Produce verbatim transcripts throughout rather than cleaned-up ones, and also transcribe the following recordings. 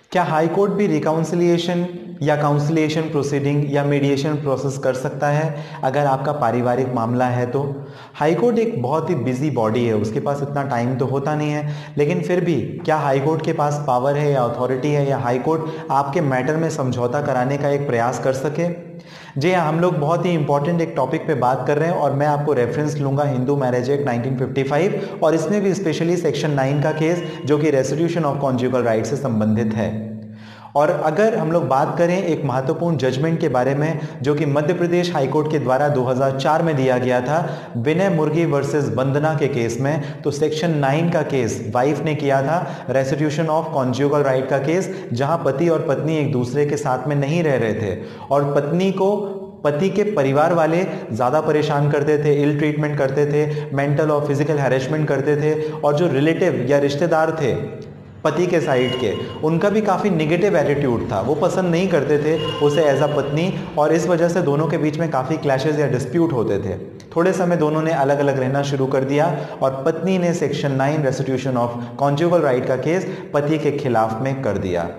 क्या high court भी reconciliation या काउंसिलिएशन प्रोसीडिंग या मीडिएशन प्रोसेस कर सकता है अगर आपका पारिवारिक मामला है तो? हाई कोर्ट एक बहुत ही बिजी बॉडी है, उसके पास इतना टाइम तो होता नहीं है, लेकिन फिर भी क्या हाई कोर्ट के पास पावर है या अथॉरिटी है या हाई कोर्ट आपके मैटर में समझौता कराने का एक प्रयास कर सके? जी हाँ, हम लोग बहुत ही इंपॉर्टेंट एक टॉपिक पे बात कर रहे हैं और मैं आपको रेफरेंस लूंगा Hindu marriage act nineteen fifty five और इसमें भी स्पेशली सेक्शन नाइन का केस जो कि रेस्टिट्यूशन ऑफ कॉन्जुगल राइट से संबंधित है। और अगर हम लोग बात करें एक महत्वपूर्ण जजमेंट के बारे में जो कि मध्य प्रदेश हाईकोर्ट के द्वारा दो हज़ार चार में दिया गया था विनय मुर्गी वर्सेस वंदना के केस में, तो सेक्शन नाइन का केस वाइफ ने किया था, रेस्टिट्यूशन ऑफ कॉन्जुगल राइट का केस, जहां पति और पत्नी एक दूसरे के साथ में नहीं रह रहे थे और पत्नी को पति के परिवार वाले ज़्यादा परेशान करते थे, इल ट्रीटमेंट करते थे, मेंटल और फिजिकल हैरेसमेंट करते थे और जो रिलेटिव या रिश्तेदार थे पति के साइड के, उनका भी काफ़ी निगेटिव एटीट्यूड था, वो पसंद नहीं करते थे उसे एज अ पत्नी और इस वजह से दोनों के बीच में काफ़ी क्लैशेस या डिस्प्यूट होते थे। थोड़े समय दोनों ने अलग अलग रहना शुरू कर दिया और पत्नी ने section nine restitution of conjugal right का केस पति के खिलाफ में कर दिया।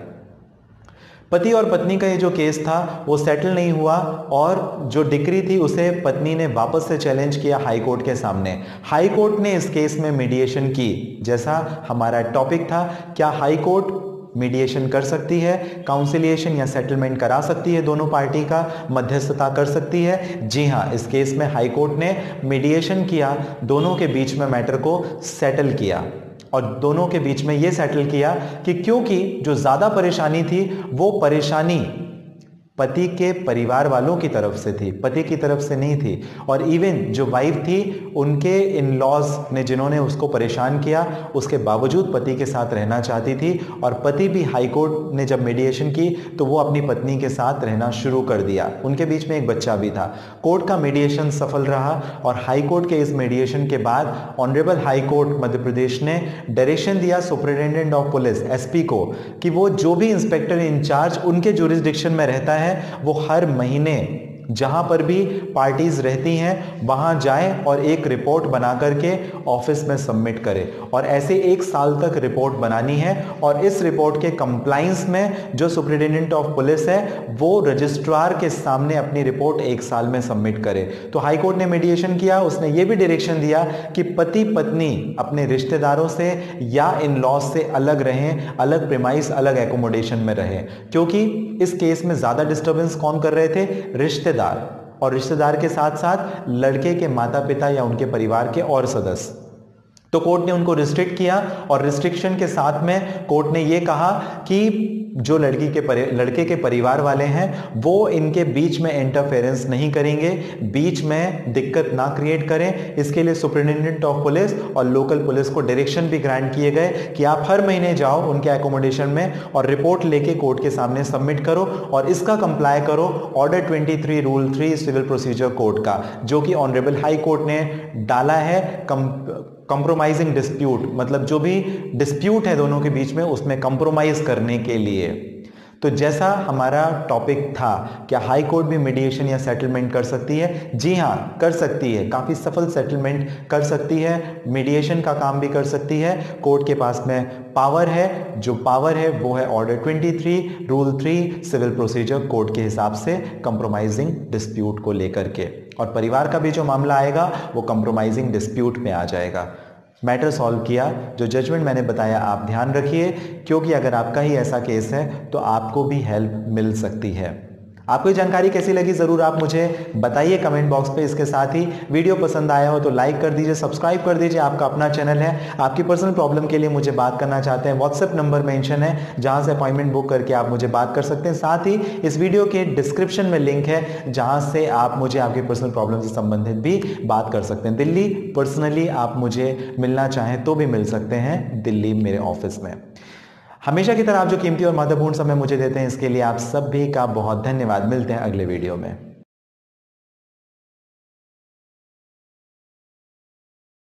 पति और पत्नी का ये जो केस था वो सेटल नहीं हुआ और जो डिक्री थी उसे पत्नी ने वापस से चैलेंज किया हाई कोर्ट के सामने। हाई कोर्ट ने इस केस में मीडिएशन की, जैसा हमारा टॉपिक था, क्या हाई कोर्ट मीडिएशन कर सकती है, काउंसिलिएशन या सेटलमेंट करा सकती है, दोनों पार्टी का मध्यस्थता कर सकती है? जी हाँ, इस केस में हाई कोर्ट ने मीडिएशन किया, दोनों के बीच में मैटर को सेटल किया और दोनों के बीच में यह सेटल किया कि क्योंकि जो ज्यादा परेशानी थी वो परेशानी पति के परिवार वालों की तरफ से थी, पति की तरफ से नहीं थी। और इवन जो वाइफ थी उनके इन लॉज ने जिन्होंने उसको परेशान किया उसके बावजूद पति के साथ रहना चाहती थी और पति भी हाई कोर्ट ने जब मीडिएशन की तो वो अपनी पत्नी के साथ रहना शुरू कर दिया। उनके बीच में एक बच्चा भी था। कोर्ट का मीडिएशन सफल रहा और हाई कोर्ट के इस मीडिएशन के बाद honourable high court Madhya Pradesh ने डायरेक्शन दिया सुपरिटेंडेंट ऑफ पुलिस एसपी को कि वो जो भी इंस्पेक्टर इंचार्ज उनके जुरिस्डिक्शन में रहता है वो हर महीने जहां पर भी पार्टीज रहती हैं वहां जाए और एक रिपोर्ट बना करके ऑफिस में सबमिट करे और ऐसे एक साल तक रिपोर्ट बनानी है और इस रिपोर्ट के कंप्लाइंस में जो सुपरिटेंडेंट ऑफ पुलिस है वो रजिस्ट्रार के सामने अपनी रिपोर्ट एक साल में सबमिट करे। तो हाई कोर्ट ने मीडिएशन किया, उसने ये भी डायरेक्शन दिया कि पति पत्नी अपने रिश्तेदारों से या इन लॉज से अलग रहें, अलग प्रीमाइस, अलग एकोमोडेशन में रहें, क्योंकि इस केस में ज्यादा डिस्टर्बेंस कौन कर रहे थे? रिश्तेदार, और रिश्तेदार के साथ साथ लड़के के माता पिता या उनके परिवार के और सदस्य। तो कोर्ट ने उनको रिस्ट्रिक्ट किया और रिस्ट्रिक्शन के साथ में कोर्ट ने यह कहा कि जो लड़की के लड़के के परिवार वाले हैं वो इनके बीच में इंटरफेरेंस नहीं करेंगे, बीच में दिक्कत ना क्रिएट करें। इसके लिए सुपरिटेंडेंट ऑफ पुलिस और लोकल पुलिस को डायरेक्शन भी ग्रांट किए गए कि आप हर महीने जाओ उनके एकोमोडेशन में और रिपोर्ट लेके कोर्ट के सामने सबमिट करो और इसका कंप्लाई करो ऑर्डर तेईस rule three civil procedure code का, जो कि ऑनरेबल हाई कोर्ट ने डाला है। कंप्रोमाइजिंग डिस्प्यूट मतलब जो भी डिस्प्यूट है दोनों के बीच में उसमें कंप्रोमाइज करने के लिए। तो जैसा हमारा टॉपिक था, क्या हाई कोर्ट भी मीडिएशन या सेटलमेंट कर सकती है? जी हाँ, कर सकती है, काफ़ी सफल सेटलमेंट कर सकती है, मीडिएशन का काम भी कर सकती है। कोर्ट के पास में पावर है, जो पावर है वो है ऑर्डर तेईस rule three civil procedure code के हिसाब से कंप्रोमाइजिंग डिस्प्यूट को लेकर के, और परिवार का भी जो मामला आएगा वो कंप्रोमाइजिंग डिस्प्यूट में आ जाएगा। मैटर सॉल्व किया। जो जजमेंट मैंने बताया आप ध्यान रखिए, क्योंकि अगर आपका ही ऐसा केस है तो आपको भी हेल्प मिल सकती है। आपको ये जानकारी कैसी लगी ज़रूर आप मुझे बताइए कमेंट बॉक्स पे। इसके साथ ही वीडियो पसंद आया हो तो लाइक कर दीजिए, सब्सक्राइब कर दीजिए। आपका अपना चैनल है, आपकी पर्सनल प्रॉब्लम के लिए मुझे बात करना चाहते हैं, व्हाट्सएप नंबर मेंशन है जहां से अपॉइंटमेंट बुक करके आप मुझे बात कर सकते हैं। साथ ही इस वीडियो के डिस्क्रिप्शन में लिंक है जहां से आप मुझे आपकी पर्सनल प्रॉब्लम से संबंधित भी बात कर सकते हैं। दिल्ली पर्सनली आप मुझे मिलना चाहें तो भी मिल सकते हैं दिल्ली मेरे ऑफिस में। हमेशा की तरह आप जो कीमती और महत्वपूर्ण समय मुझे देते हैं इसके लिए आप सभी का बहुत धन्यवाद। मिलते हैं अगले वीडियो में।